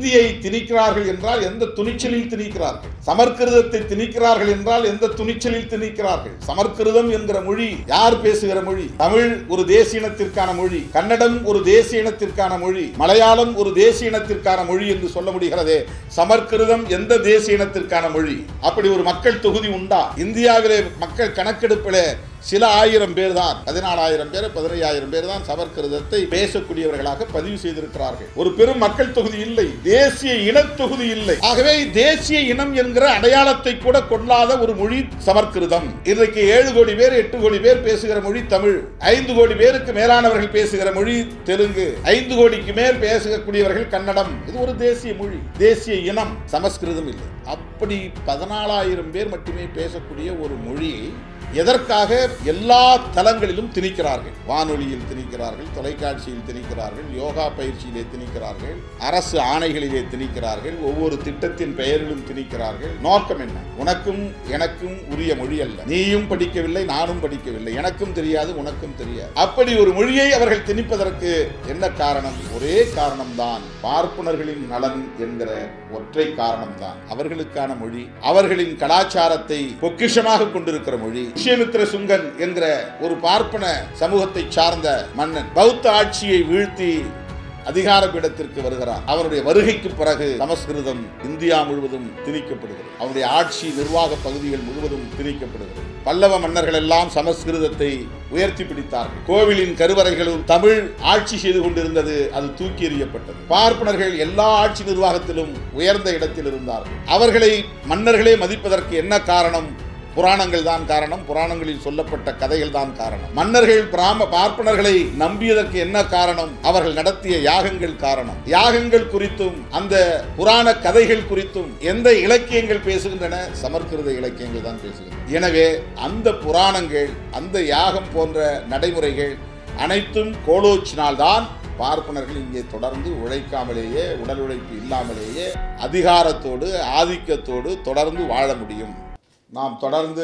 இந்தியை திணிக்கிறார்கள் என்றால் எந்த துணிச்சலில் திணிக்கிறார்கள்? சமஸ்கிருதத்தை திணிக்கிறார்கள் என்றால் எந்த துணிச்சலில் திணிக்கிறார்கள்? சமஸ்கிருதம் என்கிற மொழி யார் பேசுகிற மொழி? தமிழ் ஒரு தேசிய இனத்திற்கான மொழி, கன்னடம் ஒரு தேசிய இனத்திற்கான மொழி, மலையாளம் ஒரு தேசிய இனத்திற்கான மொழி என்று சொல்ல முடிகிறதே. சமஸ்கிருதம் எந்த தேசிய இனத்திற்கான மொழி? அப்படி ஒரு மக்கள் தொகுதி உண்டா? இந்தியாவிலே மக்கள் கணக்கெடுப்பிலே சில ஆயிரம் பேர் தான், 14,000 பேர் 15,000 பேர் தான் சமஸ்கிருதத்தை பேசக்கூடியவர்களாக பதிவு செய்திருக்கிறார்கள். ஒரு பெரும் மக்கள் தொகுதி இல்லை, தேசிய இன தொகுதி இல்லை. ஆகவே தேசிய இனம் என்கிற அடையாளத்தை கூட கொள்ளாத ஒரு மொழி சமஸ்கிருதம். இன்றைக்கு 7 கோடி பேர் 8 கோடி பேர் பேசுகிற மொழி தமிழ். 5 கோடி பேருக்கு மேலானவர்கள் பேசுகிற மொழி தெலுங்கு. 5 கோடிக்கு மேல் பேசக்கூடியவர்கள் கன்னடம். இது ஒரு தேசிய மொழி, தேசிய இனம். சமஸ்கிருதம் இல்லை. அப்படி 14,000 பேர் மட்டுமே பேசக்கூடிய ஒரு மொழியை எதற்காக எல்லா தளங்களிலும் திணிக்கிறார்கள்? வானொலியில் திணிக்கிறார்கள், தொலைக்காட்சியில் திணிக்கிறார்கள், யோகா பயிற்சியிலே திணிக்கிறார்கள், அரசு ஆணைகளிலே திணிக்கிறார்கள், ஒவ்வொரு திட்டத்தின் பெயரிலும் திணிக்கிறார்கள். நோக்கம் என்ன? உனக்கும் எனக்கும் உரிய மொழி அல்ல. நீயும் படிக்கவில்லை, நானும் படிக்கவில்லை, எனக்கும் தெரியாது, உனக்கும் தெரியாது. அப்படி ஒரு மொழியை அவர்கள் திணிப்பதற்கு என்ன காரணம்? ஒரே காரணம்தான், பார்ப்பனர்களின் நலன் என்கிற ஒற்றை காரணம்தான். அவர்களுக்கான மொழி, அவர்களின் கலாச்சாரத்தை பொக்கிஷமாக கொண்டிருக்கிற மொழி. புஷ்யமித்ர சுங்கன் என்கிற ஒரு பார்ப்பன சமூகத்தை சார்ந்த மன்னன் பௌத்த ஆட்சியை வீழ்த்தி அதிகார பீடத்திற்கு வருகிறார். அவருடைய வருகைக்கு பிறகு சமஸ்கிருதம் இந்தியா முழுவதும் திணிக்கப்படுகிறது. அவருடைய ஆட்சி நிர்வாக பகுதிகள் முழுவதும் திணிக்கப்படுகிறது. பல்லவ மன்னர்கள் எல்லாம் சமஸ்கிருதத்தை உயர்த்தி பிடித்தார்கள். கோவிலின் கருவறைகளும் தமிழ் ஆட்சி செய்து கொண்டிருந்தது, அது தூக்கி எறியப்பட்டது. பார்ப்பனர்கள் எல்லா ஆட்சி நிர்வாகத்திலும் உயர்ந்த இடத்தில் இருந்தார்கள். அவர்களை மன்னர்களே மதிப்பதற்கு என்ன காரணம்? புராணங்கள் தான் காரணம். புராணங்களில் சொல்லப்பட்ட கதைகள் தான் காரணம். மன்னர்கள் பார்ப்பனர்களை நம்பியதற்கு என்ன காரணம்? அவர்கள் நடத்திய யாகங்கள் காரணம். யாகங்கள் குறித்தும் அந்த புராண கதைகள் குறித்தும் எந்த இலக்கியங்கள் பேசுகின்றன? சமஸ்கிருத இலக்கியங்கள் தான் பேசுகின்றன. எனவே அந்த புராணங்கள், அந்த யாகம் போன்ற நடைமுறைகள் அனைத்தும் கோலோச்சினால்தான் பார்ப்பனர்கள் இங்கே தொடர்ந்து உழைக்காமலேயே, உடல் உழைப்பு இல்லாமலேயே அதிகாரத்தோடு ஆதிக்கத்தோடு தொடர்ந்து வாழ முடியும். நாம் தொடர்ந்து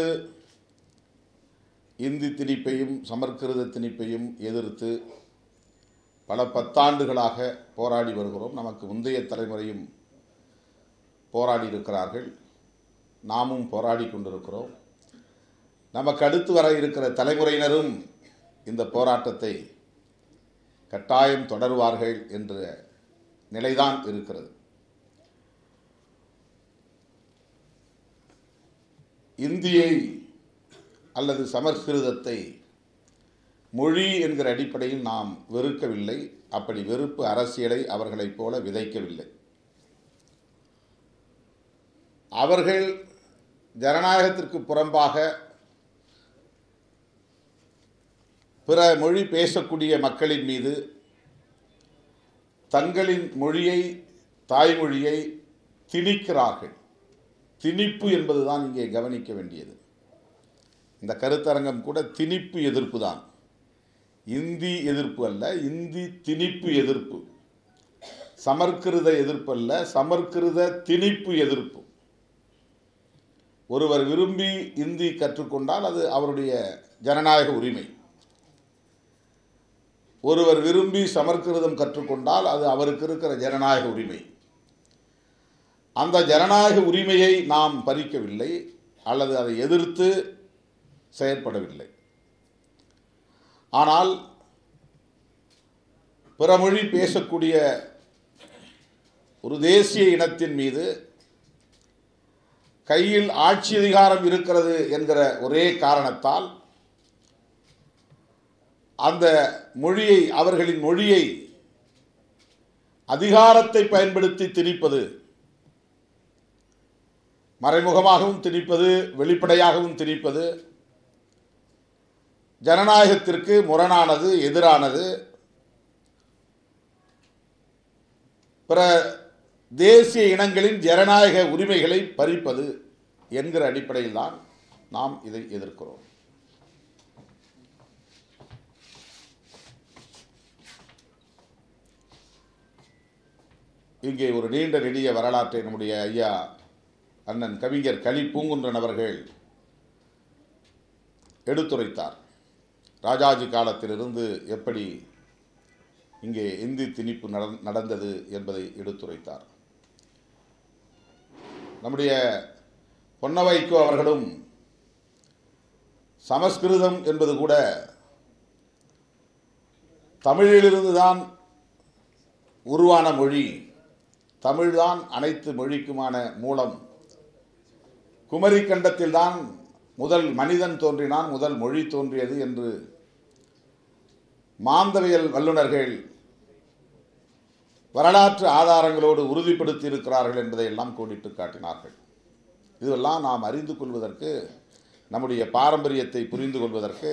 இந்தி திணிப்பையும் சமஸ்கிருத திணிப்பையும் எதிர்த்து பல 10 ஆண்டுகளாக போராடி வருகிறோம். நமக்கு முந்தைய தலைமுறையும் போராடி இருக்கிறார்கள், நாமும் போராடி கொண்டிருக்கிறோம். நமக்கு அடுத்து வர இருக்கிற தலைமுறையினரும் இந்த போராட்டத்தை கட்டாயம் தொடருவார்கள் என்ற நிலைதான் இருக்கிறது. இந்தியை அல்லது சமஸ்கிருதத்தை மொழி என்கிற அடிப்படையில் நாம் வெறுக்கவில்லை. அப்படி வெறுப்பு அரசியலை அவர்களைப் போல விதைக்கவில்லை. அவர்கள் ஜனநாயகத்திற்கு புறம்பாக பிற மொழி பேசக்கூடிய மக்களின் மீது தங்களின் மொழியை, தாய்மொழியை திணிக்கிறார்கள். திணிப்பு என்பதுதான் இங்கே கவனிக்க வேண்டியது. இந்த கருத்தரங்கம் கூட திணிப்பு எதிர்ப்பு தான், இந்தி எதிர்ப்பு அல்ல. இந்தி திணிப்பு எதிர்ப்பு, சமஸ்கிருத எதிர்ப்பு அல்ல, சமஸ்கிருத திணிப்பு எதிர்ப்பு. ஒருவர் விரும்பி இந்தி கற்றுக்கொண்டால் அது அவருடைய ஜனநாயக உரிமை. ஒருவர் விரும்பி சமஸ்கிருதம் கற்றுக்கொண்டால் அது அவருக்கு இருக்கிற ஜனநாயக உரிமை. அந்த ஜனநாயக உரிமையை நாம் பறிக்கவில்லை அல்லது அதை எதிர்த்து செயற்படவில்லை. ஆனால் பிறமொழி பேசக்கூடிய ஒரு தேசிய இனத்தின் மீது கையில் ஆட்சி அதிகாரம் இருக்கிறது என்கிற ஒரே காரணத்தால் அந்த மொழியை, அவர்களின் மொழியை அதிகாரத்தை பயன்படுத்தி திணிப்பது, மறைமுகமாகவும் திணிப்பது, வெளிப்படையாகவும் திணிப்பது ஜனநாயகத்திற்கு முரணானது, எதிரானது. பிற தேசிய இனங்களின் ஜனநாயக உரிமைகளை பறிப்பது என்கிற அடிப்படையில் தான் நாம் இதை எதிர்க்கிறோம். இங்கே ஒரு நீண்ட நெடிய வரலாற்றை நம்முடைய ஐயா அண்ணன் கவிஞர் கலி பூங்குன்றன் அவர்கள் எடுத்துரைத்தார். ராஜாஜி காலத்திலிருந்து எப்படி இங்கே இந்தி திணிப்பு நடந்தது என்பதை எடுத்துரைத்தார். நம்முடைய பொன்னவைக்கோ அவர்களும் சமஸ்கிருதம் என்பது கூட தமிழிலிருந்து தான் உருவான மொழி, தமிழ்தான் அனைத்து மொழிக்குமான மூலம், குமரி கண்டத்தில் தான் முதல் மனிதன் தோன்றினான், முதல் மொழி தோன்றியது என்று மாந்தவியல் வல்லுநர்கள் வரலாற்று ஆதாரங்களோடு உறுதிப்படுத்தி இருக்கிறார்கள் என்பதை எல்லாம் கோடிட்டு காட்டினார்கள். இதெல்லாம் நாம் அறிந்து கொள்வதற்கு, நம்முடைய பாரம்பரியத்தை புரிந்து கொள்வதற்கு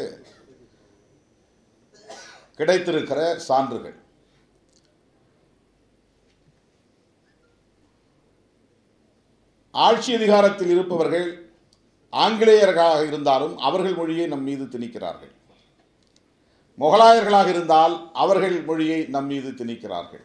கிடைத்திருக்கிற சான்றுகள். ஆட்சி அதிகாரத்தில் இருப்பவர்கள் ஆங்கிலேயர்களாக இருந்தாலும் அவர்கள் மொழியை நம் மீது திணிக்கிறார்கள். முகலாயர்களாக இருந்தால் அவர்கள் மொழியை நம் மீது திணிக்கிறார்கள்.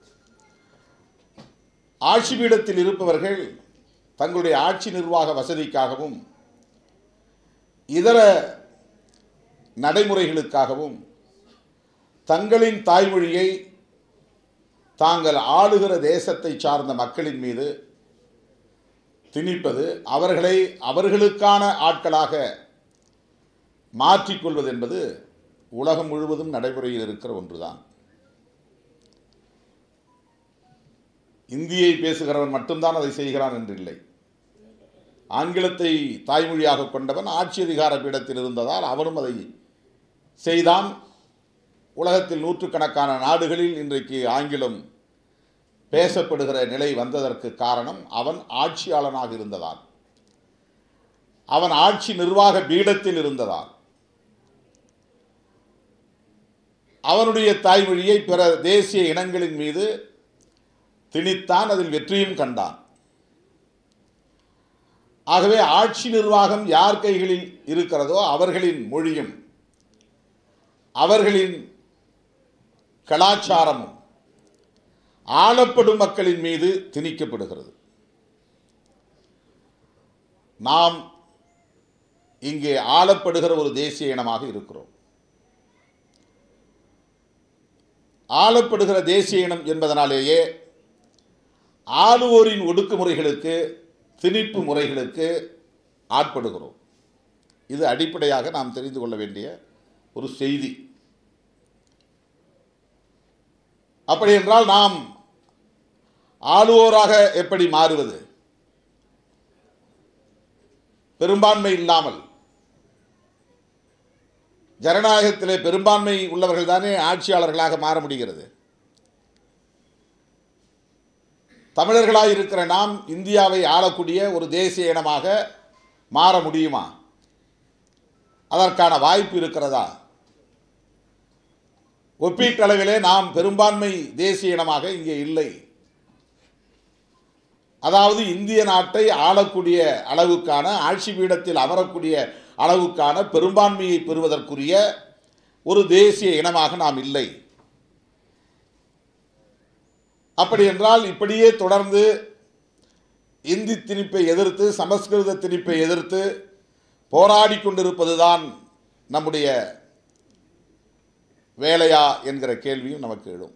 ஆட்சி பீடத்தில் இருப்பவர்கள் தங்களுடைய ஆட்சி நிர்வாக வசதிக்காகவும் இதர நடைமுறைகளுக்காகவும் தங்களின் தாய்மொழியை தாங்கள் ஆளுகிற தேசத்தை சார்ந்த மக்களின் மீது திணிப்பது, அவர்களை அவர்களுக்கான ஆட்களாக மாற்றிக்கொள்வது என்பது உலகம் முழுவதும் நடைமுறையில் இருக்கிற ஒன்றுதான். இந்தியை பேசுகிறவன் மட்டும்தான் அதை செய்கிறான் என்றில்லை. ஆங்கிலத்தை தாய்மொழியாக கொண்டவன் ஆட்சி அதிகார பீடத்தில் இருந்ததால் அவனும் அதை செய்தான். உலகத்தில் நூற்றுக்கணக்கான நாடுகளில் இன்றைக்கு ஆங்கிலம் பேசப்படுகிற நிலை வந்ததற்கு காரணம் அவன் ஆட்சியாளனாக இருந்ததால், அவன் ஆட்சி நிர்வாக பீடத்தில் இருந்ததால். அவனுடைய தாய்மொழியை பிற தேசிய இனங்களின் மீது திணித்தான், அதில் வெற்றியும் கண்டான். ஆகவே ஆட்சி நிர்வாகம் யார் கைகளில் இருக்கிறதோ அவர்களின் மொழியும் அவர்களின் கலாச்சாரமும் ஆளப்படும் மக்களின் மீது திணிக்கப்படுகிறது. நாம் இங்கே ஆளப்படுகிற ஒரு தேசிய இனமாக இருக்கிறோம். ஆளப்படுகிற தேசிய இனம் என்பதனாலேயே ஆளுவோரின் ஒடுக்குமுறைகளுக்கு, திணிப்பு முறைகளுக்கு ஆட்படுகிறோம். இது அடிப்படையாக நாம் தெரிந்து கொள்ள வேண்டிய ஒரு செய்தி. அப்படி என்றால் நாம் ஆளுவோராக எப்படி மாறுவது? பெரும்பான்மை இல்லாமல், ஜனநாயகத்திலே பெரும்பான்மை உள்ளவர்கள் தானே ஆட்சியாளர்களாக மாற முடிகிறது. தமிழர்களாக இருக்கிற நாம் இந்தியாவை ஆளக்கூடிய ஒரு தேசிய இனமாக மாற முடியுமா? அதற்கான வாய்ப்பு இருக்கிறதா? ஒப்பீட்டளவிலே நாம் பெரும்பான்மை தேசிய இனமாக இங்கே இல்லை. அதாவது இந்திய நாட்டை ஆளக்கூடிய அளவுக்கான, ஆட்சி பீடத்தில் அமரக்கூடிய அளவுக்கான பெரும்பான்மையை பெறுவதற்குரிய ஒரு தேசிய இனமாக நாம் இல்லை. அப்படி என்றால் இப்படியே தொடர்ந்து இந்தி திணிப்பை எதிர்த்து, சமஸ்கிருத திணிப்பை எதிர்த்து போராடி கொண்டிருப்பதுதான் நம்முடைய வேலையா என்கிற கேள்வியும் நமக்கு எழும்.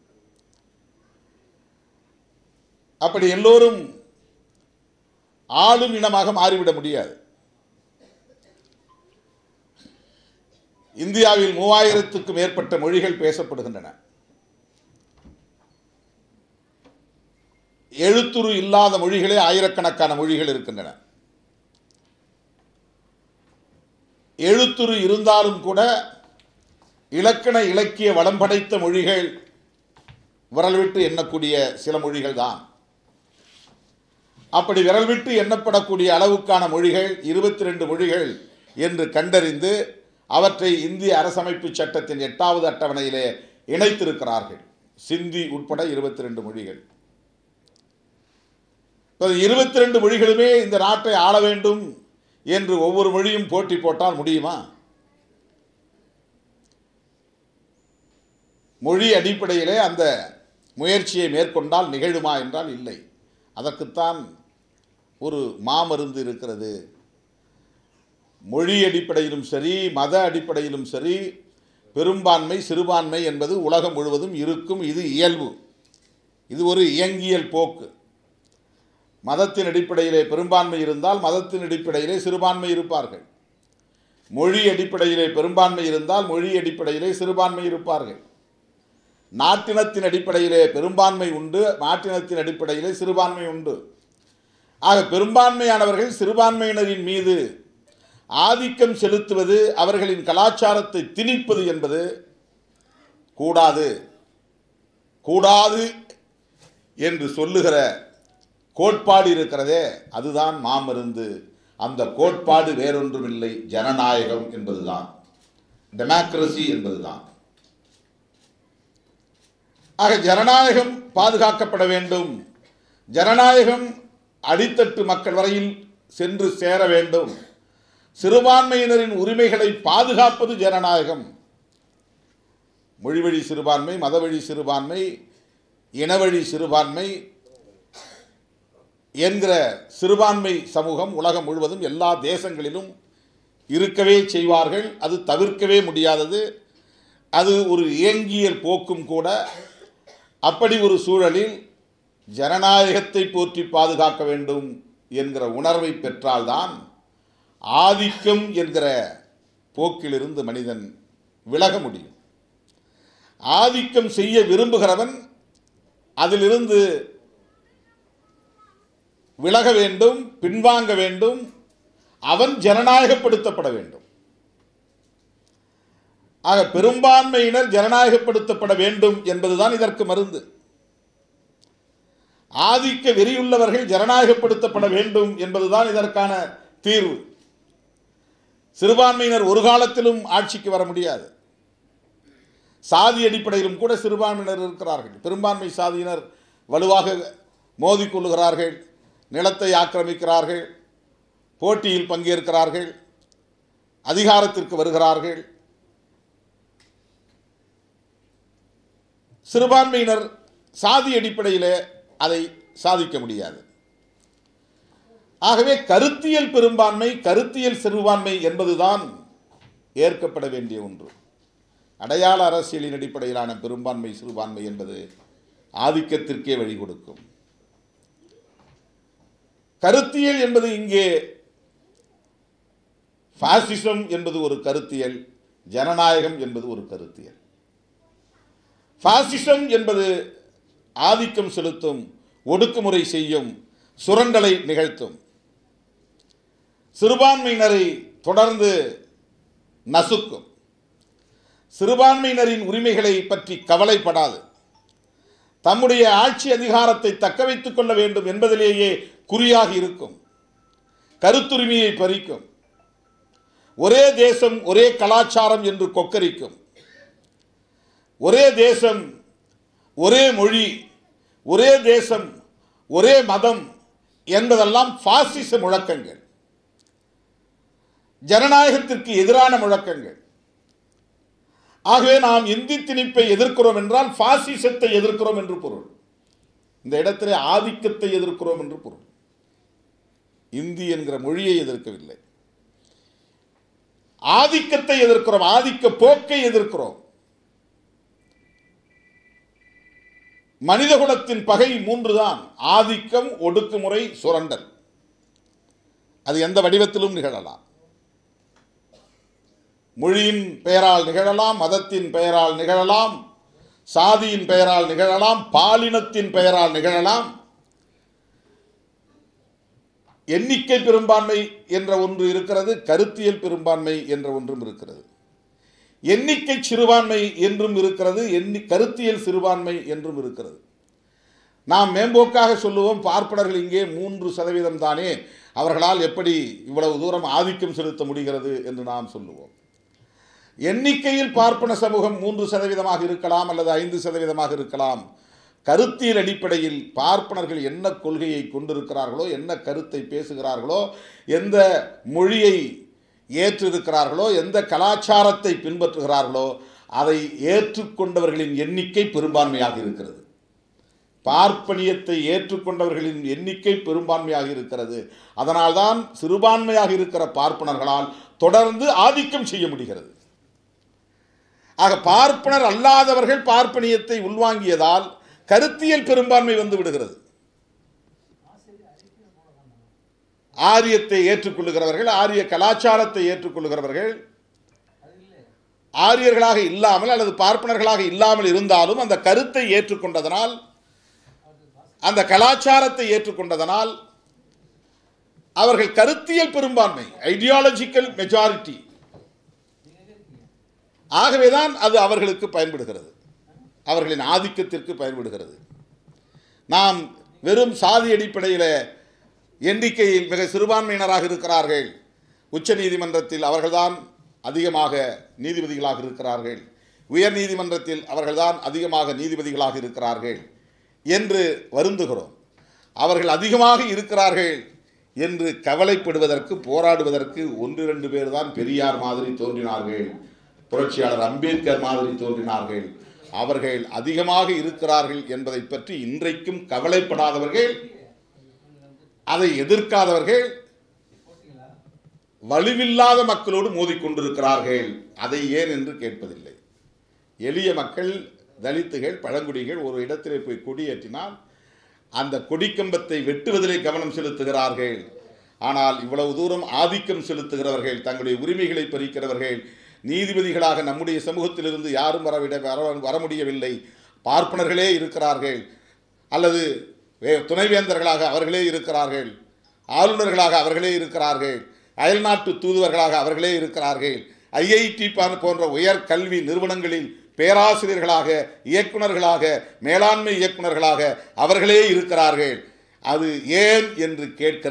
அப்படி எல்லோரும் ஆளும் இனமாக மாறிவிட முடியாது. இந்தியாவில் 3000க்கும் மேற்பட்ட மொழிகள் பேசப்படுகின்றன. எழுத்துரு இல்லாத மொழிகளே ஆயிரக்கணக்கான மொழிகள் இருக்கின்றன. எழுத்துரு இருந்தாலும் கூட இலக்கண இலக்கிய வளம் படைத்த மொழிகள் விரல் விட்டு எண்ணக்கூடிய சில மொழிகள் தான். அப்படி விரல் விட்டு எண்ணப்படக்கூடிய அளவுக்கான மொழிகள் 22 மொழிகள் என்று கண்டறிந்து அவற்றை இந்திய அரசமைப்பு சட்டத்தின் 8வது அட்டவணையிலே இணைத்திருக்கிறார்கள். சிந்தி உட்பட 22 மொழிகள். 22 மொழிகளுமே இந்த நாட்டை ஆள வேண்டும் என்று ஒவ்வொரு மொழியும் போட்டி போட்டால் முடியுமா? மொழி அடிப்படையிலே அந்த முயற்சியை மேற்கொண்டால் நிகழுமா என்றால் இல்லை. அதற்குத்தான் ஒரு மாமருந்து இருக்கிறது. மொழி அடிப்படையிலும் சரி, மத அடிப்படையிலும் சரி, பெரும்பான்மை சிறுபான்மை என்பது உலகம் முழுவதும் இருக்கும். இது இயல்பு, இது ஒரு இயங்கியல் போக்கு. மதத்தின் அடிப்படையிலே பெரும்பான்மை இருந்தால் மதத்தின் அடிப்படையிலே சிறுபான்மை இருப்பார்கள். மொழி அடிப்படையிலே பெரும்பான்மை இருந்தால் மொழி அடிப்படையிலே சிறுபான்மை இருப்பார்கள். நாட்டினத்தின் அடிப்படையிலே பெரும்பான்மை உண்டு, நாட்டினத்தின் அடிப்படையிலே சிறுபான்மை உண்டு. ஆக பெரும்பான்மையானவர்கள் சிறுபான்மையினரின் மீது ஆதிக்கம் செலுத்துவது, அவர்களின் கலாச்சாரத்தை திணிப்பது என்பது கூடாது கூடாது என்று சொல்லுகிற கோட்பாடு இருக்கிறதே, அதுதான் மாமருந்து. அந்த கோட்பாடு வேறொன்றுமில்லை, ஜனநாயகம் என்பதுதான், டெமோக்ரசி என்பதுதான். ஆக ஜனநாயகம் பாதுகாக்கப்பட வேண்டும். ஜனநாயகம் அடித்தட்டு மக்கள் வரையில் சென்று சேர வேண்டும். சிறுபான்மையினரின் உரிமைகளை பாதுகாப்பது ஜனநாயகம். மொழிவழி சிறுபான்மை, மதவழி சிறுபான்மை, இனவழி சிறுபான்மை என்கிற சிறுபான்மை சமூகம் உலகம் முழுவதும் எல்லா தேசங்களிலும் இருக்கவே செய்வார்கள். அது தவிர்க்கவே முடியாதது. அது ஒரு இயங்கியல் போக்கும் கூட. அப்படி ஒரு சூழலில் ஜனநாயகத்தை போற்றி பாதுகாக்க வேண்டும் என்கிற உணர்வை பெற்றால்தான் ஆதிக்கம் என்கிற போக்கிலிருந்து மனிதன் விலக முடியும். ஆதிக்கம் செய்ய விரும்புகிறவன் அதிலிருந்து விலக வேண்டும், பின்வாங்க வேண்டும். அவன் ஜனநாயகப்படுத்தப்பட வேண்டும். ஆக பெரும்பான்மையினர் ஜனநாயகப்படுத்தப்பட வேண்டும் என்பதுதான் இதற்கு மருந்து. ஆதிக்க வெறியுள்ளவர்கள் ஜனநாயகப்படுத்தப்பட வேண்டும் என்பதுதான் இதற்கான தீர்வு. சிறுபான்மையினர் ஒரு காலத்திலும் ஆட்சிக்கு வர முடியாது. சாதி அடிப்படையிலும் கூட சிறுபான்மையினர் இருக்கிறார்கள். பெரும்பான்மை சாதியினர் வலுவாக மோதிக்கொள்ளுகிறார்கள், நிலத்தை ஆக்கிரமிக்கிறார்கள், போட்டியில் பங்கேற்கிறார்கள், அதிகாரத்திற்கு வருகிறார்கள். சிறுபான்மையினர் சாதி அடிப்படையில் அதை சாதிக்க முடியாது. ஆகவே கருத்தியல் பெரும்பான்மை, கருத்தியல் சிறுபான்மை என்பதுதான் ஏற்கப்பட வேண்டிய ஒன்று. அடையாள அரசியலின் அடிப்படையிலான பெரும்பான்மை சிறுபான்மை என்பது ஆதிக்கத்திற்கே வழி கொடுக்கும். கருத்தியல் என்பது இங்கே பாசிசம் என்பது ஒரு கருத்தியல், ஜனநாயகம் என்பது ஒரு கருத்தியல். பாசிசம் என்பது ஆதிக்கம் செலுத்தும், ஒடுக்குமுறை செய்யும், சுரண்டலை நிகழ்த்தும், சிறுபான்மையினரை தொடர்ந்து நசுக்கும், சிறுபான்மையினரின் உரிமைகளை பற்றி கவலைப்படாது, தம்முடைய ஆட்சி அதிகாரத்தை தக்க வைத்துக் கொள்ள வேண்டும் என்பதிலேயே குறியாக இருக்கும், கருத்துரிமையை பறிக்கும், ஒரே தேசம் ஒரே கலாச்சாரம் என்று கொக்கரிக்கும், ஒரே தேசம் ஒரே மொழி, ஒரே தேசம் ஒரே மதம் என்பதெல்லாம் பாசிச முழக்கங்கள், ஜனநாயகத்திற்கு எதிரான முழக்கங்கள். ஆகவே நாம் இந்தி திணிப்பை எதிர்க்கிறோம் என்றால் பாசிசத்தை எதிர்க்கிறோம் என்று பொருள். இந்த இடத்திலே ஆதிக்கத்தை எதிர்க்கிறோம் என்று பொருள். இந்தி என்கிற மொழியை எதிர்க்கவில்லை, ஆதிக்கத்தை எதிர்க்கிறோம், ஆதிக்க போக்கை எதிர்க்கிறோம். மனிதகுலத்தின் பகை மூன்று தான்: ஆதிக்கம், ஒடுக்குமுறை, சுரண்டல். அது எந்த வடிவத்திலும் நிகழலாம். மொழியின் பெயரால் நிகழலாம், மதத்தின் பெயரால் நிகழலாம், சாதியின் பெயரால் நிகழலாம், பாலினத்தின் பெயரால் நிகழலாம். எண்ணிக்கை பெரும்பான்மை என்ற ஒன்று இருக்கிறது, கருத்தியல் பெரும்பான்மை என்ற ஒன்றும் இருக்கிறது. எண்ணிக்கை சிறுபான்மை என்றும் இருக்கிறது, கருத்தியல் சிறுபான்மை என்றும் இருக்கிறது. நாம் மேம்போக்காக சொல்லுவோம், பார்ப்பனர்கள் இங்கே 3% தானே, அவர்களால் எப்படி இவ்வளவு தூரம் ஆதிக்கம் செலுத்த முடிகிறது என்று நாம் சொல்லுவோம். எண்ணிக்கையில் பார்ப்பன சமூகம் 3% இருக்கலாம் அல்லது 5% இருக்கலாம். கருத்தியல் அடிப்படையில் பார்ப்பனர்கள் என்ன கொள்கையை கொண்டிருக்கிறார்களோ, என்ன கருத்தை பேசுகிறார்களோ, எந்த மொழியை ஏற்றிருக்கிறார்களோ, எந்த கலாச்சாரத்தை பின்பற்றுகிறார்களோ, அதை ஏற்றுக்கொண்டவர்களின் எண்ணிக்கை பெரும்பான்மையாக இருக்கிறது. பார்ப்பனியத்தை ஏற்றுக்கொண்டவர்களின் எண்ணிக்கை பெரும்பான்மையாக இருக்கிறது. அதனால்தான் சிறுபான்மையாக இருக்கிற பார்ப்பனர்களால் தொடர்ந்து ஆதிக்கம் செய்ய முடிகிறது. ஆக பார்ப்பனர் அல்லாதவர்கள் பார்ப்பனியத்தை உள்வாங்கியதால் கருத்தியல் பெரும்பான்மை வந்து விடுகிறது. ஆரியத்தை ஏற்றுக்கொள்ளுகிறவர்கள், ஆரிய கலாச்சாரத்தை ஏற்றுக்கொள்ளுகிறவர்கள், ஆரியர்களாக இல்லாமல் அல்லது பார்ப்பனர்களாக இல்லாமல் இருந்தாலும் அந்த கருத்தை ஏற்றுக்கொண்டதனால், அந்த கலாச்சாரத்தை ஏற்றுக்கொண்டதனால் அவர்கள் கருத்தியல் பெரும்பான்மை, ஐடியாலஜிக்கல் மெஜாரிட்டி. ஆகவேதான் அது அவர்களுக்கு பயன்படுகிறது, அவர்களின் ஆதிக்கத்திற்கு பயன்படுகிறது. நாம் வெறும் சாதி அடிப்படையில் எண்ணிக்கையில் மிக சிறுபான்மையினராக இருக்கிறார்கள், உச்ச நீதிமன்றத்தில் அவர்கள்தான் அதிகமாக நீதிபதிகளாக இருக்கிறார்கள், உயர் நீதிமன்றத்தில் அவர்கள்தான் அதிகமாக நீதிபதிகளாக இருக்கிறார்கள் என்று வருந்துகிறோம். அவர்கள் அதிகமாக இருக்கிறார்கள் என்று கவலைப்படுவதற்கு, போராடுவதற்கு ஒன்று இரண்டு பேர் தான் பெரியார் மாதிரி தோன்றினார்கள், புரட்சியாளர் அம்பேத்கர் மாதிரி தோன்றினார்கள். அவர்கள் அதிகமாக இருக்கிறார்கள் என்பதை பற்றி இன்றைக்கும் கவலைப்படாதவர்கள், அதை எதிர்க்காதவர்கள் வலுவில்லாத மக்களோடு மோதிக்கொண்டிருக்கிறார்கள். அதை ஏன் என்று கேட்பதில்லை. எளிய மக்கள், தலித்துகள், பழங்குடிகள் ஒரு இடத்திலே போய் கொடியேற்றினால் அந்த கொடிக்கம்பத்தை வெட்டுவதிலே கவனம் செலுத்துகிறார்கள். ஆனால் இவ்வளவு தூரம் ஆதிக்கம் செலுத்துகிறவர்கள், தங்களுடைய உரிமைகளை பறிக்கிறவர்கள், நீதிபதிகளாக நம்முடைய சமூகத்திலிருந்து யாரும் வர முடியவில்லை, பார்ப்பனர்களே இருக்கிறார்கள், அல்லது துணைவேந்தர்களாக அவர்களே இருக்கிறார்கள், ஆளுநர்களாக அவர்களே இருக்கிறார்கள், அயல்நாட்டு தூதுவர்களாக அவர்களே இருக்கிறார்கள், ஐஐடி போன்ற உயர் கல்வி நிறுவனங்களில் பேராசிரியர்களாக, இயக்குநர்களாக, மேலாண்மை இயக்குநர்களாக அவர்களே இருக்கிறார்கள். அது ஏன் என்று கேட்கிற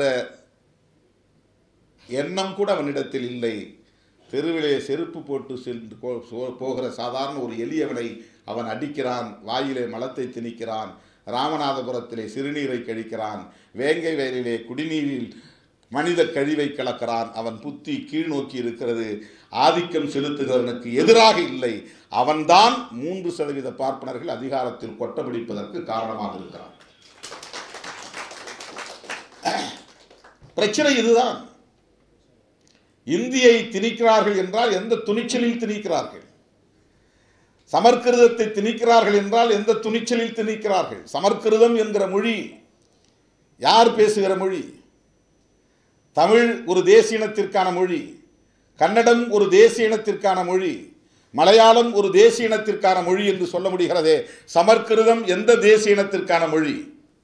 எண்ணம் கூட அவனிடத்தில் இல்லை. தெருவிலே செருப்பு போட்டு சென்று போகிற சாதாரண ஒரு எளியவனை அவன் அடிக்கிறான், வாயிலே மலத்தை திணிக்கிறான், ராமநாதபுரத்திலே சிறுநீரை கழிக்கிறான், வேங்கை வயலிலே குடிநீரில் மனித கழிவை கலக்கிறான். அவன் புத்தி கீழ்நோக்கி இருக்கிறது. ஆதிக்கம் செலுத்துகிறவனுக்கு எதிராக இல்லை, அவன்தான் 3% பார்ப்பனர்கள் அதிகாரத்தில் கொட்டபிடிப்பதற்கு காரணமாக இருக்கிறான். பிரச்சனை இதுதான். இந்தியை திணிக்கிறார்கள் என்றால் எந்த துணிச்சலில் திணிக்கிறார்கள்? சமற்கிருதத்தை திணிக்கிறார்கள் என்றால் எந்த துணிச்சலில் திணிக்கிறார்கள்? சமற்கிருதம் என்கிற மொழி யார் பேசுகிற மொழி? தமிழ் ஒரு தேசிய இனத்திற்கான மொழி, கன்னடம் ஒரு தேசிய இனத்திற்கான மொழி, மலையாளம் ஒரு தேசிய இனத்திற்கான மொழி என்று சொல்ல முடிகிறதே. சமற்கிருதம் எந்த தேசிய இனத்திற்கான மொழி?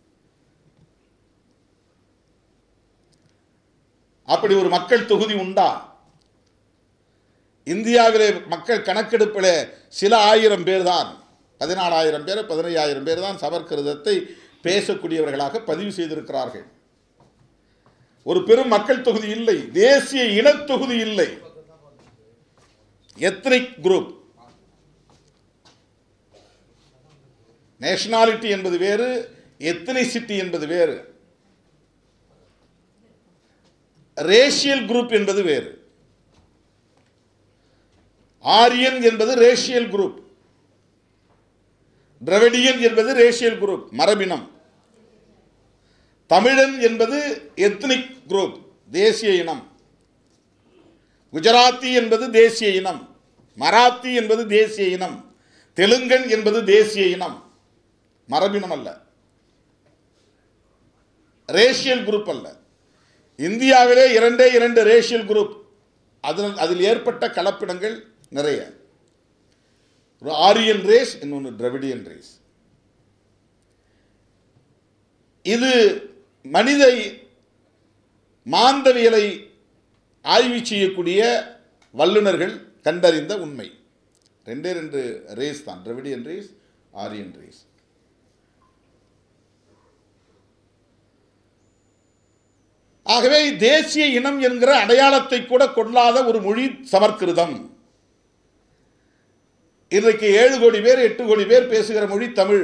அப்படி ஒரு மக்கள் தொகுதி உண்டா? இந்தியாவிலே மக்கள் கணக்கெடுப்பில் சில ஆயிரம் பேர் தான், 14,000 பேர் 15,000 பேர் தான் சமற்கிருதத்தை பேசக்கூடியவர்களாக பதிவு செய்திருக்கிறார்கள். ஒரு பெரும் மக்கள் தொகுதி இல்லை, தேசிய இனத்தொகுதி இல்லை. எத்னிக் குரூப், நேஷனாலிட்டி என்பது வேறு, எத்னிசிட்டி என்பது வேறு, ரேஷியல் குரூப் என்பது வேறு. ஆரியன் என்பது ரேஷியல் குரூப், திராவிடியன் என்பது ரேஷியல் குரூப், மரபினம். தமிழன் என்பது எத்னிக் குரூப், தேசிய இனம். குஜராத்தி என்பது தேசிய இனம், மராத்தி என்பது தேசிய இனம், தெலுங்கன் என்பது தேசிய இனம், மரபினம் அல்ல, ரேஷியல் குரூப் அல்ல. இந்தியாவிலே 2 ரேஷியல் குரூப், அதில் ஏற்பட்ட கலப்பினங்கள் நிறைய. ஒரு ஆரியன் ரேஸ், இன்னொன்று திராவிடியன் ரேஸ். இது மனித மாந்தவியலை ஆய்வு செய்யக்கூடிய வல்லுநர்கள் கண்டறிந்த உண்மை. 2 ரேஸ் தான், திராவிடியன் ரேஸ், ஆரியன் ரேஸ். ஆகவே தேசிய இனம் என்கிற அடையாளத்தை கூட கொள்ளாத ஒரு மொழி சமற்கிருதம். இன்றைக்கு 7 கோடி பேர் 8 கோடி பேர் பேசுகிற மொழி தமிழ்.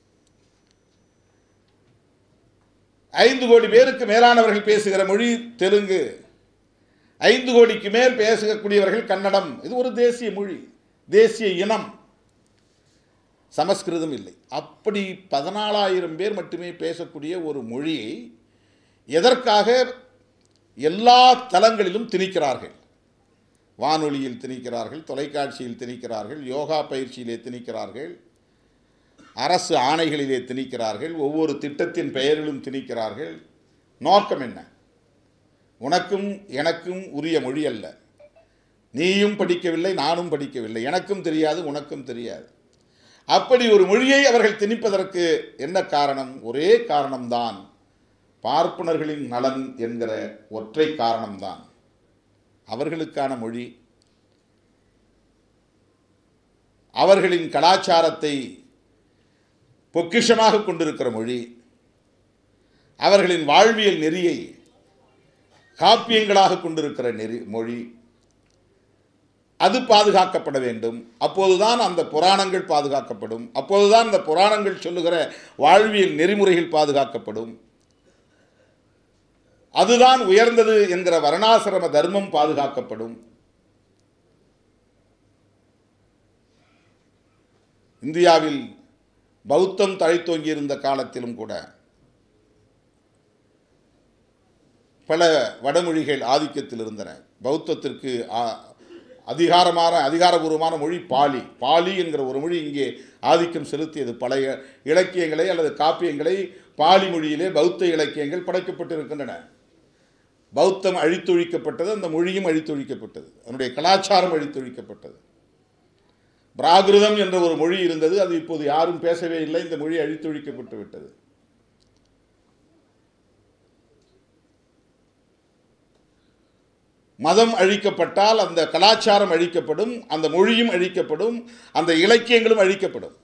5 கோடி பேருக்கு மேலானவர்கள் பேசுகிற மொழி தெலுங்கு. 5 கோடிக்கு மேல் பேசக்கூடியவர்கள் கன்னடம். இது ஒரு தேசிய மொழி, தேசிய இனம். சமஸ்கிருதம் இல்லை. அப்படி 14,000 பேர் மட்டுமே பேசக்கூடிய ஒரு மொழியை எதற்காக எல்லா தளங்களிலும் திணிக்கிறார்கள்? வானொலியில் திணிக்கிறார்கள், தொலைக்காட்சியில் திணிக்கிறார்கள், யோகா பயிற்சியிலே திணிக்கிறார்கள், அரசு ஆணைகளிலே திணிக்கிறார்கள், ஒவ்வொரு திட்டத்தின் பெயரிலும் திணிக்கிறார்கள். நோக்கம் என்ன? உனக்கும் எனக்கும் உரிய மொழி அல்ல. நீயும் படிக்கவில்லை, நானும் படிக்கவில்லை, எனக்கும் தெரியாது, உனக்கும் தெரியாது. அப்படி ஒரு மொழியை அவர்கள் திணிப்பதற்கு என்ன காரணம்? ஒரே காரணம்தான், பார்ப்பனர்களின் நலன் என்கிற ஒற்றை காரணம்தான். அவர்களுக்கான மொழி, அவர்களின் கலாச்சாரத்தை பொக்கிஷமாக கொண்டிருக்கிற மொழி, அவர்களின் வாழ்வியல் நெறியை காப்பியங்களாக கொண்டிருக்கிற மொழி, அது பாதுகாக்கப்பட வேண்டும். அப்போதுதான் அந்த புராணங்கள் பாதுகாக்கப்படும். அப்போதுதான் அந்த புராணங்கள் சொல்லுகிற வாழ்வியல் நெறிமுறைகள் பாதுகாக்கப்படும். அதுதான் உயர்ந்தது என்கிற வர்ணாசிரம தர்மம் பாதுகாக்கப்படும். இந்தியாவில் பௌத்தம் தழைத்தோங்கி இருந்த காலத்திலும் கூட பல வடமொழிகள் ஆதிக்கத்தில் இருந்தன. பௌத்தத்திற்கு அதிகாரபூர்வமான மொழி பாலி. பாலி என்கிற ஒரு மொழி இங்கே ஆதிக்கம் செலுத்தியது. பழைய இலக்கியங்களை அல்லது காப்பியங்களை பாலி மொழியிலே பௌத்த இலக்கியங்கள் படைக்கப்பட்டிருக்கின்றன. பௌத்தம் அழித்தொழிக்கப்பட்டது, அந்த மொழியும் அழித்தொழிக்கப்பட்டது, அதனுடைய கலாச்சாரம் அழித்தொழிக்கப்பட்டது. பிராகிருதம் என்ற ஒரு மொழி இருந்தது, அது இப்போது யாரும் பேசவே இல்லை. இந்த மொழி அழித்தொழிக்கப்பட்டு விட்டது. மதம் அழிக்கப்பட்டால் அந்த கலாச்சாரம் அழிக்கப்படும், அந்த மொழியும் அழிக்கப்படும், அந்த இலக்கியங்களும் அழிக்கப்படும்.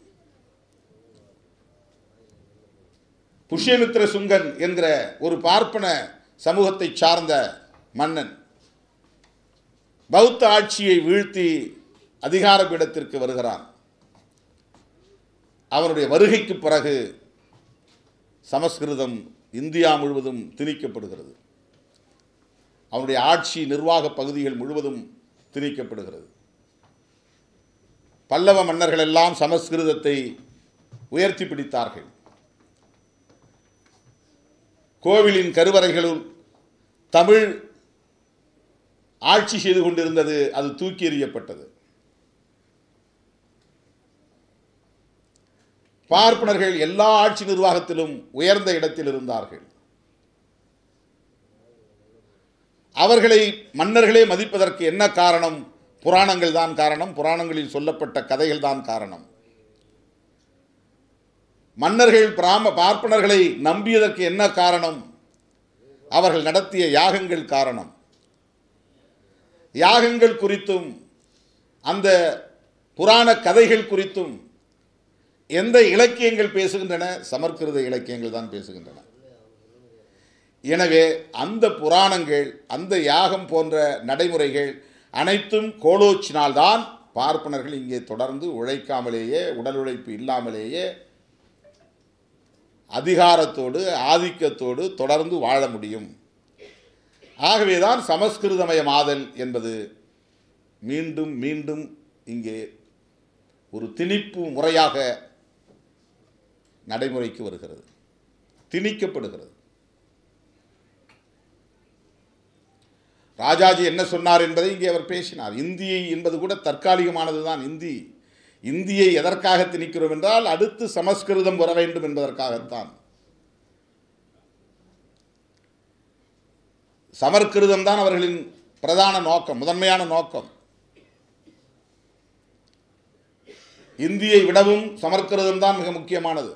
புஷ்யமித்திர சுங்கன் என்கிற ஒரு பார்ப்பன சமூகத்தை சார்ந்த மன்னன் பௌத்த ஆட்சியை வீழ்த்தி அதிகார பீடத்திற்கு வருகிறான். அவனுடைய வருகைக்கு பிறகு சமஸ்கிருதம் இந்தியா முழுவதும் திணிக்கப்படுகிறது. அவனுடைய ஆட்சி நிர்வாக பகுதிகள் முழுவதும் திணிக்கப்படுகிறது. பல்லவ மன்னர்கள் எல்லாம் சமஸ்கிருதத்தை உயர்த்தி பிடித்தார்கள். கோவிலின் கருவறைகளும் தமிழ் ஆட்சி செய்து கொண்டிருந்தது, அது தூக்கி எறியப்பட்டது. பார்ப்பனர்கள் எல்லா ஆட்சி நிர்வாகத்திலும் உயர்ந்த இடத்தில் இருந்தார்கள். அவர்களை மன்னர்களே மதிப்பதற்கு என்ன காரணம்? புராணங்கள் தான் காரணம். புராணங்களில் சொல்லப்பட்ட கதைகள் தான் காரணம். மன்னர்கள் பார்ப்பனர்களை நம்பியதற்கு என்ன காரணம்? அவர்கள் நடத்திய யாகங்கள் காரணம். யாகங்கள் குறித்தும் அந்த புராண கதைகள் குறித்தும் எந்த இலக்கியங்கள் பேசுகின்றன? சமஸ்கிருத இலக்கியங்கள் தான் பேசுகின்றன. எனவே அந்த புராணங்கள், அந்த யாகம் போன்ற நடைமுறைகள் அனைத்தும் கோலோச்சினால்தான் பார்ப்பனர்கள் இங்கே தொடர்ந்து உழைக்காமலேயே, உடல் உழைப்பு இல்லாமலேயே அதிகாரத்தோடு ஆதிக்கத்தோடு தொடர்ந்து வாழ முடியும். ஆகவேதான் சமஸ்கிருதமயமாதல் என்பது மீண்டும் மீண்டும் இங்கே ஒரு திணிப்பு முறையாக நடைமுறைக்கு வருகிறது, திணிக்கப்படுகிறது. ராஜாஜி என்ன சொன்னார் என்பதை இங்கே அவர் பேசினார். இந்தி என்பது கூட தற்காலிகமானதுதான். இந்தியை எதற்காக திணிக்கிறோம் என்றால் அடுத்து சமஸ்கிருதம் வர வேண்டும் என்பதற்காகத்தான். சமஸ்கிருதம் தான் அவர்களின் பிரதான நோக்கம், முதன்மையான நோக்கம். இந்தியை விடவும் சமஸ்கிருதம் தான் மிக முக்கியமானது.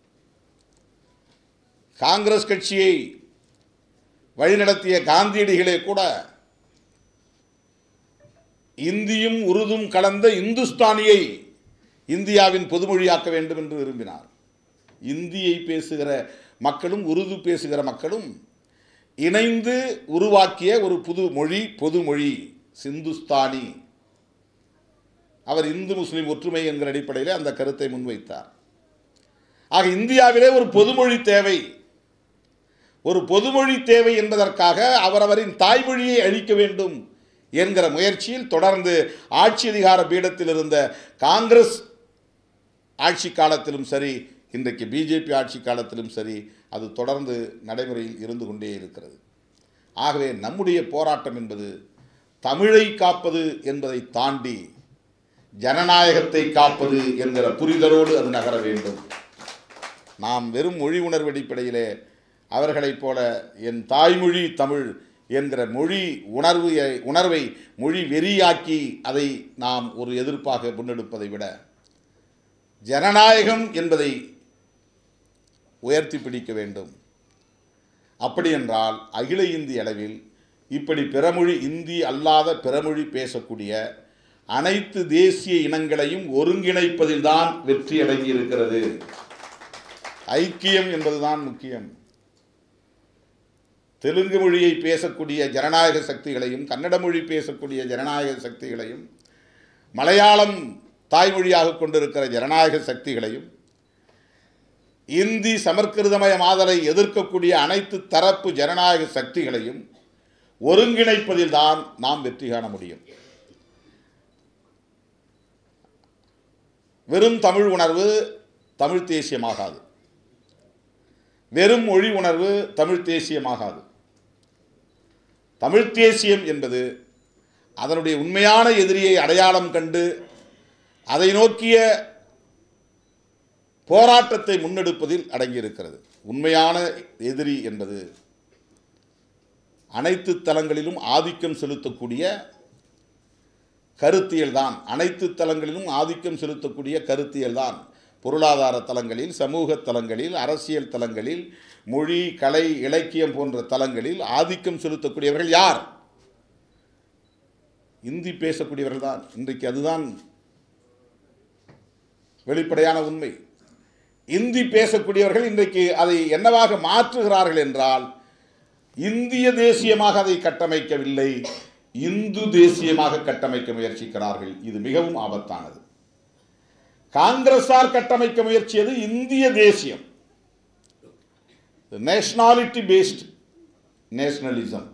காங்கிரஸ் கட்சியை வழிநடத்திய காந்தியடிகளே கூட இந்தியும் உருதும் கலந்த இந்துஸ்தானியை இந்தியாவின் பொதுமொழியாக்க வேண்டும் என்று விரும்பினார். இந்தியை பேசுகிற மக்களும் உருது பேசுகிற மக்களும் இணைந்து உருவாக்கிய ஒரு புது மொழி, பொதுமொழி சிந்துஸ்தானி. அவர் இந்து முஸ்லிம் ஒற்றுமை என்கிற அடிப்படையில் அந்த கருத்தை முன்வைத்தார். ஆக இந்தியாவிலே ஒரு பொதுமொழி தேவை. ஒரு பொதுமொழி தேவை என்பதற்காக அவரவரின் தாய்மொழியை அழிக்க வேண்டும் என்கிற முயற்சியில் தொடர்ந்து ஆட்சி அதிகார பீடத்தில் இருந்த காங்கிரஸ் ஆட்சி காலத்திலும் சரி, இன்றைக்கு பிஜேபி ஆட்சி காலத்திலும் சரி, அது தொடர்ந்து நடைமுறையில் இருந்து கொண்டே இருக்கிறது. ஆகவே நம்முடைய போராட்டம் என்பது தமிழை காப்பது என்பதை தாண்டி ஜனநாயகத்தை காப்பது என்கிற புரிதலோடு அது நகர வேண்டும். நாம் வெறும் மொழி உணர்வு அடிப்படையிலே அவர்களைப் போல என் தாய்மொழி தமிழ் என்கிற மொழி உணர்வை மொழி வெறியாக்கி அதை நாம் ஒரு எதிர்ப்பாக முன்னெடுப்பதை விட ஜனநாயகம் என்பதை உயர்த்தி பிடிக்க வேண்டும். அப்படி என்றால் அகில இந்திய அளவில் இப்படி பிறமொழி இந்தி அல்லாத பிறமொழி பேசக்கூடிய அனைத்து தேசிய இனங்களையும் ஒருங்கிணைப்பதில்தான் வெற்றி அடங்கியிருக்கிறது. ஐக்கியம் என்பதுதான் முக்கியம். தெலுங்கு மொழியை பேசக்கூடிய ஜனநாயக சக்திகளையும், கன்னட மொழி பேசக்கூடிய ஜனநாயக சக்திகளையும், மலையாளம் தாய்மொழியாக கொண்டிருக்கிற ஜனநாயக சக்திகளையும், இந்தி சமற்கிருதமய மாதலை எதிர்க்கக்கூடிய அனைத்து தரப்பு ஜனநாயக சக்திகளையும் ஒருங்கிணைப்பதில் தான் நாம் வெற்றி காண முடியும். வெறும் தமிழ் உணர்வு தமிழ் தேசியமாகாது. வெறும் மொழி உணர்வு தமிழ் தேசியமாகாது. தமிழ் தேசியம் என்பது அதனுடைய உண்மையான எதிரியை அடையாளம் கண்டு அதை நோக்கிய போராட்டத்தை முன்னெடுப்பதில் அடங்கியிருக்கிறது. உண்மையான எதிரி என்பது அனைத்து தளங்களிலும் ஆதிக்கம் செலுத்தக்கூடிய கருத்தியல் தான். அனைத்து தளங்களிலும் ஆதிக்கம் செலுத்தக்கூடிய கருத்தியல் தான். பொருளாதார தளங்களில், சமூக தளங்களில், அரசியல் தளங்களில், மொழி, கலை, இலக்கியம் போன்ற தளங்களில் ஆதிக்கம் செலுத்தக்கூடியவர்கள் யார்? இந்தி பேசக்கூடியவர்கள் தான். இன்றைக்கு அதுதான் வெளிப்படையான உண்மை. இந்தி பேசக்கூடியவர்கள் இன்றைக்கு அதை என்னவாக மாற்றுகிறார்கள் என்றால், இந்திய தேசியமாக அதை கட்டமைக்கவில்லை, இந்து தேசியமாக கட்டமைக்க முயற்சிக்கிறார்கள். இது மிகவும் ஆபத்தானது. காங்கிரஸார் கட்டமைக்க முயற்சியது இந்திய தேசியம், நேஷனாலிட்டி பேஸ்ட் நேஷனலிசம்,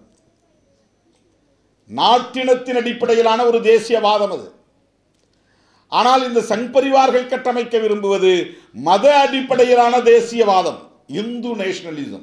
நாட்டினத்தின் அடிப்படையிலான ஒரு தேசியவாதம் அது. ஆனால் இந்த சங் பரிவார்கள் கட்டமைக்க விரும்புவது மத அடிப்படையிலான தேசியவாதம், இந்து நேஷனலிசம்.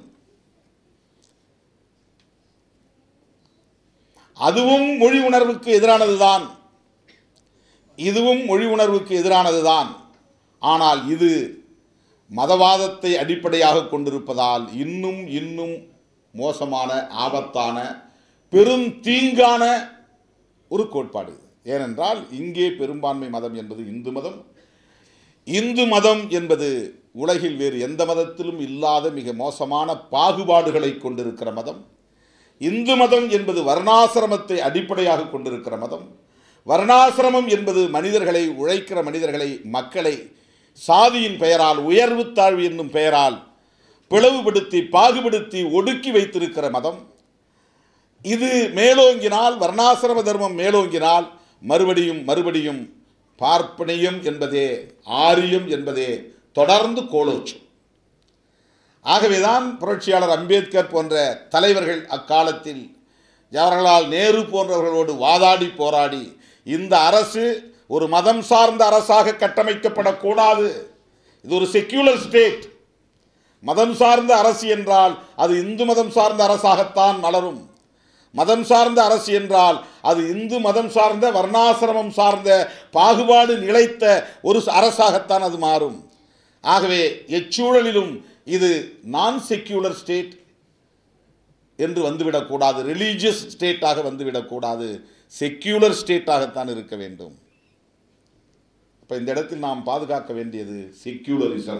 அதுவும் மொழி உணர்வுக்கு எதிரானதுதான், இதுவும் மொழி உணர்வுக்கு எதிரானதுதான். ஆனால் இது மதவாதத்தை அடிப்படையாக கொண்டிருப்பதால் இன்னும் இன்னும் மோசமான, ஆபத்தான, பெரும் தீங்கான ஒரு கோட்பாடு. ஏனென்றால் இங்கே பெரும்பான்மை மதம் என்பது இந்து மதம். இந்து மதம் என்பது உலகில் வேறு எந்த மதத்திலும் இல்லாத மிக மோசமான பாகுபாடுகளை கொண்டிருக்கிற மதம். இந்து மதம் என்பது வர்ணாசிரமத்தை அடிப்படையாக கொண்டிருக்கிற மதம். வர்ணாசிரமம் என்பது மனிதர்களை, உழைக்கிற மனிதர்களை, மக்களை சாதியின் பெயரால், உயர்வு தாழ்வு என்னும் பெயரால் பிளவுபடுத்தி, பாகுபடுத்தி, ஒடுக்கி வைத்திருக்கிற மதம். இது மேலோங்கினால், வர்ணாசிரம தர்மம் மேலோங்கினால் மறுபடியும் மறுபடியும் பார்ப்பனியம் என்பதே, ஆரியம் என்பதே தொடர்ந்து கோலோச்சும். ஆகவேதான் புரட்சியாளர் அம்பேத்கர் போன்ற தலைவர்கள் அக்காலத்தில் ஜவஹர்லால் நேரு போன்றவர்களோடு வாதாடி போராடி இந்த அரசு ஒரு மதம் சார்ந்த அரசாக கட்டமைக்கப்படக்கூடாது, இது ஒரு செக்யூலர் ஸ்டேட், மதம் சார்ந்த அரசு என்றால் அது இந்து மதம் சார்ந்த அரசாகத்தான் மலரும், மதம் சார்ந்த அரசு என்றால் அது இந்து மதம் சார்ந்த, வர்ணாசிரமம் சார்ந்த, பாகுபாடு நிலைத்த ஒரு அரசாகத்தான் அது மாறும். ஆகவே எச்சூழலிலும் இது நான் செக்யூலர் ஸ்டேட் என்று வந்துவிடக்கூடாது, ரிலீஜியஸ் ஸ்டேட்டாக வந்துவிடக்கூடாது, செக்யூலர் ஸ்டேட்டாகத்தான் இருக்க வேண்டும். இப்போ இந்த இடத்தில் நாம் பாதுகாக்க வேண்டியது செக்யூலரிசம்.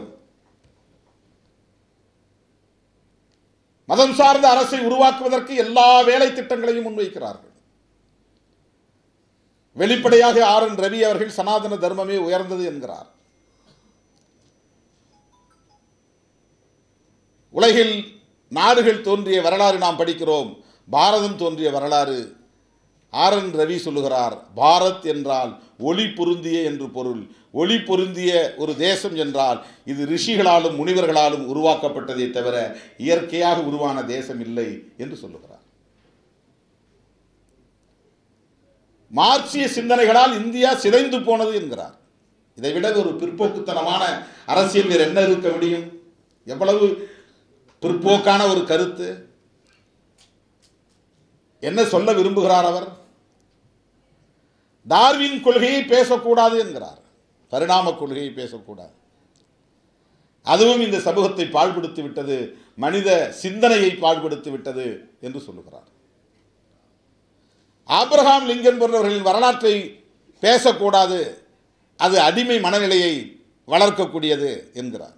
மதம் சார்ந்த அரசை உருவாக்குவதற்கு எல்லா வேலை திட்டங்களையும் முன்வைக்கிறார்கள். வெளிப்படையாக ஆர்.என். ரவி அவர்கள் சனாதன தர்மமே உயர்ந்தது என்கிறார். உலகில் நாடுகள் தோன்றிய வரலாறு நாம் படிக்கிறோம், பாரதம் தோன்றிய வரலாறு. ஆர்.என். ரவி சொல்லுகிறார், பாரத் என்றால் ஒளி பொருந்திய என்று பொருள். ஒளி பொருந்திய ஒரு தேசம் என்றால் இது ரிஷிகளாலும் முனிவர்களாலும் உருவாக்கப்பட்டதை தவிர இயற்கையாக உருவான தேசம் இல்லை என்று சொல்லுகிறார். மார்க்சிய சிந்தனைகளால் இந்தியா சிதைந்து போனது என்கிறார். இதைவிட ஒரு பிற்போக்குத்தனமான அரசியல் வேறு என்ன இருக்க முடியும்? எவ்வளவு பிற்போக்கான ஒரு கருத்து! என்ன சொல்ல விரும்புகிறார் அவர்? டார்வின் கொள்கையை பேசக்கூடாது என்கிறார், பரிணாம கொள்கையை பேசக்கூடாது. அதுவும் இந்த சமூகத்தை பாழ்படுத்தி விட்டது, மனித சிந்தனையை பாழ்படுத்தி விட்டது என்று சொல்லுகிறார். ஆபிரகாம் லிங்கன் போன்றவர்களின் வரலாற்றை பேசக்கூடாது, அது அடிமை மனநிலையை வளர்க்கக்கூடியது என்கிறார்.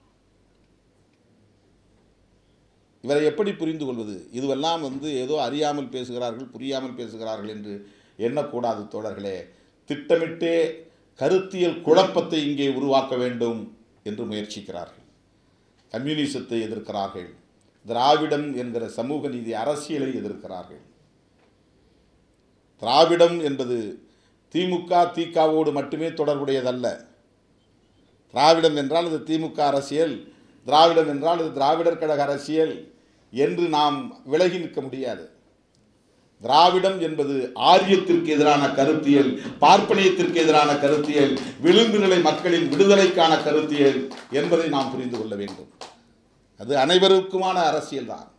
இவரை எப்படி புரிந்து கொள்வது? இதுவெல்லாம் ஏதோ அறியாமல் பேசுகிறார்கள், புரியாமல் பேசுகிறார்கள் என்று எண்ணக்கூடாது தோழர்களே. திட்டமிட்டே கருத்தியல் குழப்பத்தை இங்கே உருவாக்க வேண்டும் என்று முயற்சிக்கிறார்கள். கம்யூனிசத்தை எதிர்க்கிறார்கள், திராவிடம் என்கிற சமூக நீதி அரசியலை எதிர்க்கிறார்கள். திராவிடம் என்பது திமுக திகாவோடு மட்டுமே தொடர்புடையதல்ல. திராவிடம் என்றால் அது திமுக அரசியல், திராவிடம் என்றால் அது திராவிடர் கழக அரசியல் என்று நாம் விலகி நிற்க முடியாது. திராவிடம் என்பது ஆரியத்திற்கு எதிரான கருத்தியல், பார்ப்பனியத்திற்கு எதிரான கருத்தியல், விளிம்பு நிலை மக்களின் விடுதலைக்கான கருத்தியல் என்பதை நாம் புரிந்து கொள்ள வேண்டும். அது அனைவருக்குமான அரசியல் தான்.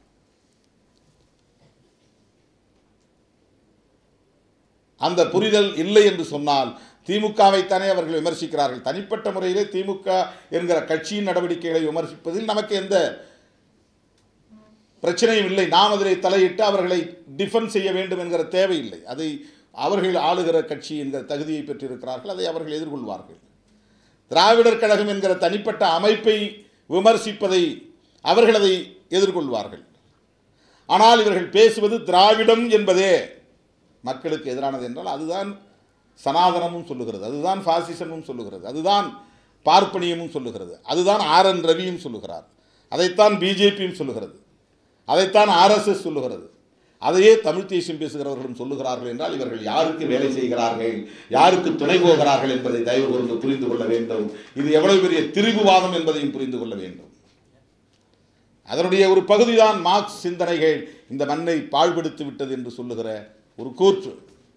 அந்த புரிதல் இல்லை என்று சொன்னால் திமுகவைத்தானே அவர்கள் விமர்சிக்கிறார்கள். தனிப்பட்ட முறையிலே திமுக என்கிற கட்சியின் நடவடிக்கைகளை விமர்சிப்பதில் நமக்கு எந்த பிரச்சனையும் இல்லை. நாம் அதில் தலையிட்டு அவர்களை டிஃபெண்ட் செய்ய வேண்டும் என்கிற தேவையில்லை. அதை அவர்கள் ஆளுகிற கட்சி என்கிற தகுதியை பெற்றிருக்கிறார்கள், அதை அவர்கள் எதிர்கொள்வார்கள். திராவிடர் கழகம் என்கிற தனிப்பட்ட அமைப்பை விமர்சிப்பதை அவர்கள் அதை எதிர்கொள்வார்கள். ஆனால் இவர்கள் பேசுவது திராவிடம் என்பதே மக்களுக்கு எதிரானது என்றால் அதுதான் சனாதனமும் சொல்லுகிறது, அதுதான் பாசிசமும் சொல்லுகிறது, அதுதான் பார்ப்பனியமும் சொல்லுகிறது, அதுதான் RN ரவியும் சொல்லுகிறார், அதைத்தான் பிஜேபியும் சொல்லுகிறது, அதைத்தான் RSS சொல்லுகிறது, அதையே தமிழ் தேசியம் பேசுகிறவர்களும் சொல்லுகிறார்கள் என்றால் இவர்கள் யாருக்கு வேலை செய்கிறார்கள், யாருக்கு துணை போகிறார்கள் என்பதை தயவு கூர்ந்து புரிந்து கொள்ள வேண்டும். இது எவ்வளவு பெரிய திரிபுவாதம் என்பதையும் புரிந்து கொள்ள வேண்டும். அதனுடைய ஒரு பகுதிதான் மார்க்ஸ் சிந்தனைகள் இந்த மண்ணை பாழ்படுத்தி விட்டது என்று சொல்லுகிற ஒரு கூற்று.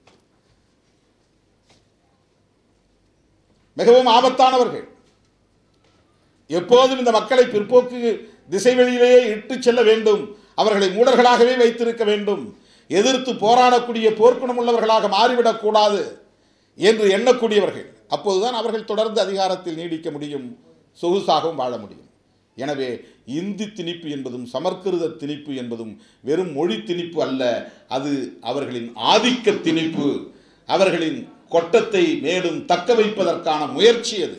மிகவும் ஆபத்தானவர்கள். எப்போதும் இந்த மக்களை பிற்போக்கு திசைவெளியிலேயே இட்டு செல்ல வேண்டும், அவர்களை மூடர்களாகவே வைத்திருக்க வேண்டும், எதிர்த்து போராடக்கூடிய போர்க்குணம் உள்ளவர்களாக மாறிவிடக்கூடாது என்று எண்ணக்கூடியவர்கள். அப்போதுதான் அவர்கள் தொடர்ந்து அதிகாரத்தில் நீடிக்க முடியும், சொகுசாகவும் வாழ முடியும். எனவே இந்தி திணிப்பு என்பதும் சமற்கிருத திணிப்பு என்பதும் வெறும் மொழி திணிப்பு அல்ல, அது அவர்களின் ஆதிக்க திணிப்பு, அவர்களின் கொட்டத்தை மேலும் தக்க வைப்பதற்கான முயற்சி. அது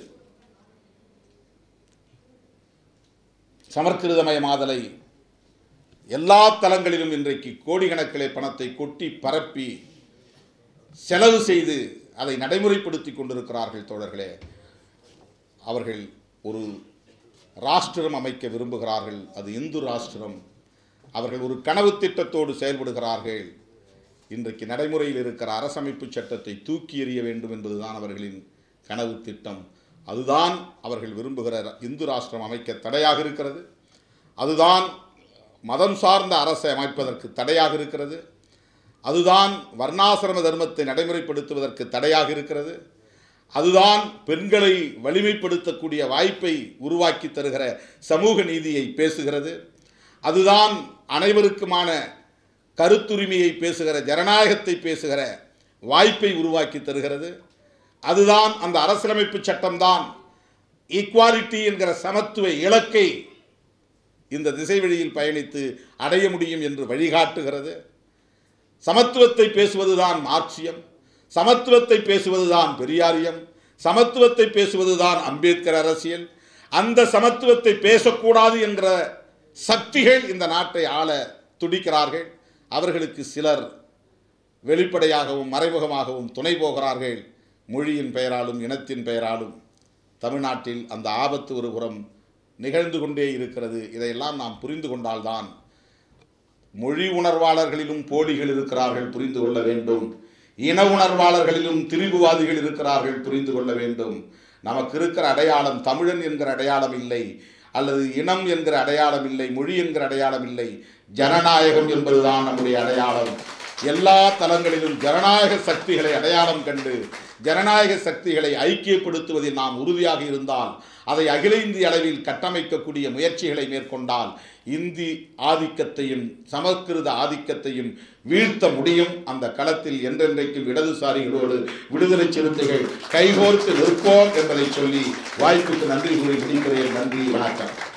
சமற்கிருதமயமாதலை எல்லா தளங்களிலும் இன்றைக்கு கோடிக்கணக்கிலே பணத்தை கொட்டி பரப்பி செலவு செய்து அதை நடைமுறைப்படுத்தி கொண்டிருக்கிறார்கள் தோழர்களே. அவர்கள் ஒரு ராஷ்டிரம் அமைக்க விரும்புகிறார்கள், அது இந்து ராஷ்டிரம். அவர்கள் ஒரு கனவு திட்டத்தோடு செயல்படுகிறார்கள். இன்றைக்கு நடைமுறையில் இருக்கிற அரசமைப்பு சட்டத்தை தூக்கி எறிய வேண்டும் என்பதுதான் அவர்களின் கனவு திட்டம். அதுதான் அவர்கள் விரும்புகிற இந்து ராஷ்டிரம் அமைக்க தடையாக இருக்கிறது. அதுதான் மதம் சார்ந்த அரசை அமைப்பதற்கு தடையாக இருக்கிறது. அதுதான் வர்ணாசிரம தர்மத்தை நடைமுறைப்படுத்துவதற்கு தடையாக இருக்கிறது. அதுதான் பெண்களை வலிமைப்படுத்தக்கூடிய வாய்ப்பை உருவாக்கி தருகிற சமூக நீதியை பேசுகிறது. அதுதான் அனைவருக்குமான கருத்துரிமையை பேசுகிற, ஜனநாயகத்தை பேசுகிற வாய்ப்பை உருவாக்கி தருகிறது. அதுதான் அந்த அரசியலமைப்பு சட்டம்தான் ஈக்குவாலிட்டி என்கிற சமத்துவ இலக்கை இந்த திசைவெளியில் பயணித்து அடைய முடியும் என்று வழிகாட்டுகிறது. சமத்துவத்தை பேசுவதுதான் மார்க்சியம், சமத்துவத்தை பேசுவதுதான் பெரியாரியம், சமத்துவத்தை பேசுவதுதான் அம்பேத்கர் அரசியல். அந்த சமத்துவத்தை பேசக்கூடாது என்கிற சக்திகள் இந்த நாட்டை ஆள துடிக்கிறார்கள். அவர்களுக்கு சிலர் வெளிப்படையாகவும் மறைமுகமாகவும் துணை போகிறார்கள். மொழியின் பெயராலும் இனத்தின் பெயராலும் தமிழ்நாட்டில் அந்த ஆபத்து ஒரு புறம் நிகழ்ந்து கொண்டே இருக்கிறது. இதையெல்லாம் நாம் புரிந்து கொண்டால்தான், மொழி உணர்வாளர்களிலும் போலிகள் இருக்கிறார்கள், புரிந்து கொள்ள வேண்டும். இன உணர்வாளர்களிலும் திரிபுவாதிகள் இருக்கிறார்கள், புரிந்து கொள்ள வேண்டும். நமக்கு இருக்கிற அடையாளம் தமிழன் என்கிற அடையாளம் இல்லை, அல்லது இனம் என்கிற அடையாளம் இல்லை, மொழி என்கிற அடையாளம் இல்லை, ஜனநாயகம் என்பதுதான் நம்முடைய அடையாளம். எல்லா தளங்களிலும் ஜனநாயக சக்திகளை அடையாளம் கண்டு ஜனநாயக சக்திகளை ஐக்கியப்படுத்துவதில் நாம் உறுதியாக இருந்தால், அதை அகில இந்திய அளவில் கட்டமைக்கக்கூடிய முயற்சிகளை மேற்கொண்டால் இந்தி ஆதிக்கத்தையும் சமஸ்கிருத ஆதிக்கத்தையும் வீழ்த்த முடியும். அந்த களத்தில் என்றென்றைக்கும் இடதுசாரிகளோடு விடுதலை சிறுத்தைகள் கைகோர்த்து நிற்போம் என்பதை சொல்லி வாய்ப்புக்கு நன்றி கூறி முடிக்கிறேன். நன்றி, வணக்கம்.